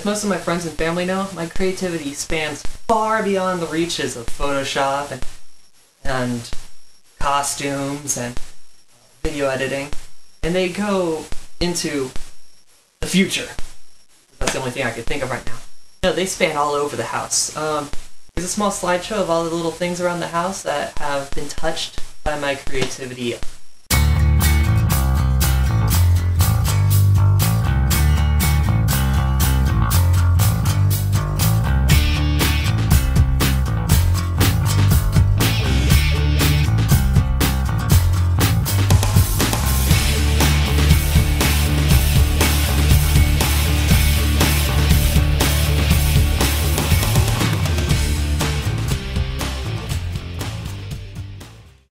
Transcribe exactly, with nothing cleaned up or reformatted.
as most of my friends and family know, my creativity spans far beyond the reaches of Photoshop and, and costumes and video editing, and they go into the future. That's the only thing I can think of right now. No, they span all over the house. Um, here's a small slideshow of all the little things around the house that have been touched by my creativity